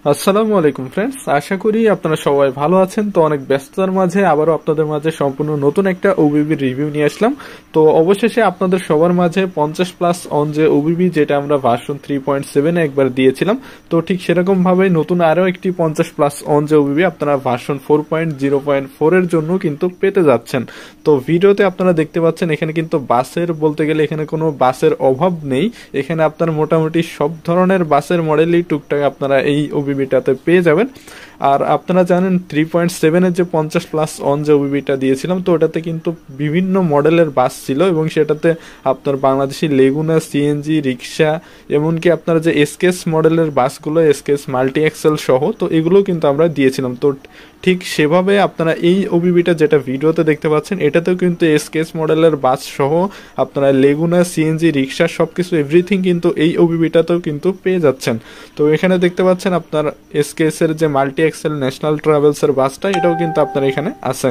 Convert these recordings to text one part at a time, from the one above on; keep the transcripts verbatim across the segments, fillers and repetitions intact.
আসসালামু আলাইকুম ফ্রেন্ডস, আশা করি আপনারা সবাই ভালো আছেন। তো অনেক ব্যস্ততার মাঝে আবারও আপনাদের মাঝে সম্পূর্ণ নতুন একটা ওবিবি রিভিউ নিয়ে আসলাম। তো অবশেষে আপনাদের সবার মাঝে পঞ্চাশ প্লাস অন যে ওবিবি, যেটা আমরা ভার্সন থ্রি পয়েন্ট সেভেন একবার দিয়েছিলাম, তো ঠিক সেরকম ভাবে নতুন আরো একটি পঞ্চাশ প্লাস অন যে ওবিবি আপনারা version four point zero point four এর জন্য কিন্তু পেতে যাচ্ছেন। তো ভিডিওতে আপনারা দেখতে পাচ্ছেন এখানে কিন্তু বাসের বলতে গেলে এখানে কোনো বাসের অভাব নেই। এখানে আপনার মোটামুটি সব ধরনের বাসের মডেলই টুকটাক আপনারা এই ওবিবিটাতে পেয়ে যাবেন। আর আপনারা জানেন থ্রি পয়েন্ট সেভেনের যে পঞ্চাশ প্লাস অন যে ওবিবিটা দিয়েছিলাম, তো ওটাতে কিন্তু বিভিন্ন মডেলের বাস ছিল এবং সেটাতে আপনার বাংলাদেশি লেগুনা, সিএনজি, রিক্সা, এমনকি আপনার যে এসকেএস মডেলের বাসগুলো, এসকেএস মাল্টি এক্সেল সহ, তো এগুলো কিন্তু আমরা দিয়েছিলাম। তো ঠিক সেভাবে আপনারা এই ওবিবিটা যেটা ভিডিওতে দেখতে পাচ্ছেন, এটাতেও কিন্তু এসকেএস মডেলের বাস সহ আপনারা লেগুনা, সিএনজি, রিক্সা সবকিছু এভরিথিং কিন্তু এই ওবিবিটাতেও কিন্তু পেয়ে যাচ্ছেন। তো এখানে দেখতে পাচ্ছেন আপনার এসকেএস এর যে মাল্টি এক্সেল ন্যাশনাল ট্রাভেলস এর বাসটা, এটাও কিন্তু আপনার এখানে আছে।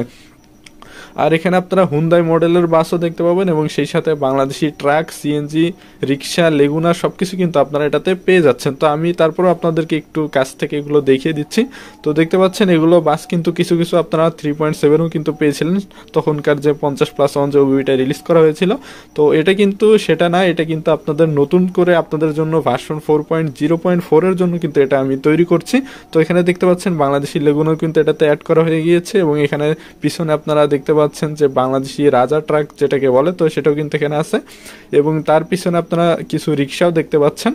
আর এখানে আপনারা হুন্দাই মডেলের বাসও দেখতে পাবেন এবং সেই সাথে বাংলাদেশি ট্রাক, সিএনজি, রিক্সা, লেগুনা সবকিছু কিন্তু আপনারা এটাতে পেয়ে যাচ্ছেন। তো আমি তারপরে আপনাদেরকে একটু কাছ থেকে এগুলো দেখিয়ে দিচ্ছি। তো দেখতে পাচ্ছেন এগুলো বাস কিন্তু কিছু কিছু আপনারা থ্রি পয়েন্ট সেভেনও কিন্তু পেয়েছিলেন তখনকার যে পঞ্চাশ প্লাস ওয়ান যে ওবিবিটা রিলিজ করা হয়েছিল। তো এটা কিন্তু সেটা না, এটা কিন্তু আপনাদের নতুন করে আপনাদের জন্য version four point zero point four এর জন্য কিন্তু এটা আমি তৈরি করছি। তো এখানে দেখতে পাচ্ছেন বাংলাদেশি লেগুনাও কিন্তু এটাতে অ্যাড করা হয়ে গিয়েছে এবং এখানে পিছনে আপনারা দেখতে পাচ্ছেন যে বাংলাদেশি রাজা ট্রাক যেটাকে বলে, তো সেটাও কিন্তু এখানে আছে এবং তার পিছনে আপনারা কিছু রিক্সাও দেখতে পাচ্ছেন।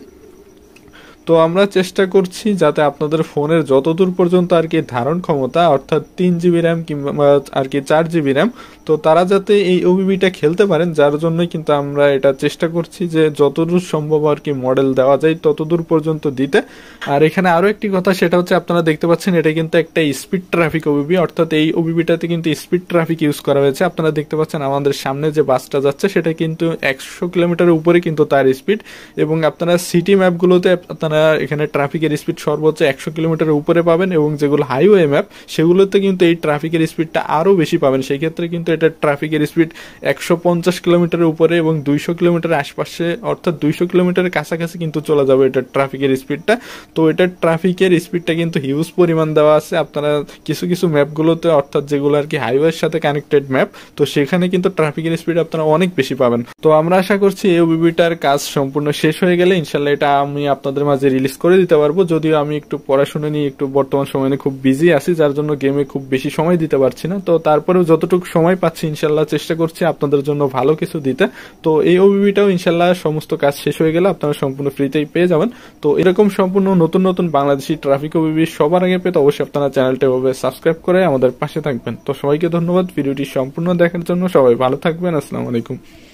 তো আমরা চেষ্টা করছি যাতে আপনাদের ফোনের যতদূর পর্যন্ত আর কি ধারণ ক্ষমতা, অর্থাৎ তিন জিবি র্যাম কিংবা আর কি চার জিবি র্যাম, তো তারা যাতে এই ওবিবিটা খেলতে পারেন, যার জন্যই কিন্তু আমরা এটা চেষ্টা করছি যে যতদূর সম্ভব আর কি মডেল দেওয়া যায় ততদূর পর্যন্ত দিতে। আর এখানে আরো একটি কথা, সেটা হচ্ছে আপনারা দেখতে পাচ্ছেন এটা কিন্তু একটা স্পিড ট্রাফিক ওবিবি, অর্থাৎ এই ওবিবিটাতে কিন্তু স্পিড ট্রাফিক ইউজ করা হয়েছে। আপনারা দেখতে পাচ্ছেন আমাদের সামনে যে বাসটা যাচ্ছে সেটা কিন্তু একশো কিলোমিটারের উপরে কিন্তু তার স্পিড, এবং আপনারা সিটি ম্যাপগুলোতে আপনারা এখানে ট্রাফিকের স্পিড সর্বোচ্চ একশো কিলোমিটারের উপরে পাবেন এবং যেগুলো হাইওয়ে ম্যাপ সেগুলোতে কিন্তু এই ট্রাফিকের স্পিডটা আরো বেশি পাবেন। সেই ক্ষেত্রে কিন্তু এটা ট্রাফিকের স্পিড একশো পঞ্চাশ কিলোমিটারের উপরে এবং দুইশো কিলোমিটারের আশপাশে, অর্থাৎ দুইশো কিলোমিটারের কাছাকাছি কিন্তু চলে যাবে এটা ট্রাফিকের স্পিডটা। তো এটা ট্রাফিকের স্পিডটা কিন্তু হিউজ পরিমাণ দেওয়া আছে। আপনারা কিছু কিছু ম্যাপগুলোতে, অর্থাৎ যেগুলো আর কি হাইওয়ের সাথে কানেক্টেড ম্যাপ, তো সেখানে কিন্তু ট্রাফিকের স্পিড আপনারা অনেক বেশি পাবেন। তো আমরা আশা করছি এই ওবিবিটার কাজ সম্পূর্ণ শেষ হয়ে গেলে ইনশাল্লাহ এটা আমি আপনাদের মাঝে রিলিজ করে দিতে পারবো। যদিও আমি একটু পড়াশোনা নিয়ে একটু বর্তমান সময়ে খুব বিজি আছি, যার জন্য গেমে খুব বেশি সময় দিতে পারছি না। তো তারপরেও যতটুকু সময় পাচ্ছি ইনশাল্লাহ চেষ্টা করছি আপনাদের জন্য ভালো কিছু দিতে। তো এই ওবিবিটাও ইনশাল্লাহ সমস্ত কাজ শেষ হয়ে গেলে আপনারা সম্পূর্ণ ফ্রিতেই পেয়ে যাবেন। তো এরকম সম্পূর্ণ নতুন নতুন বাংলাদেশি ট্রাফিক ওবিবি সবার আগে পেতে অবশ্যই আপনারা চ্যানেলটা এভাবে সাবস্ক্রাইব করে আমাদের পাশে থাকবেন। তো সবাইকে ধন্যবাদ ভিডিওটি সম্পূর্ণ দেখার জন্য। সবাই ভালো থাকবেন। আসসালামু আলাইকুম।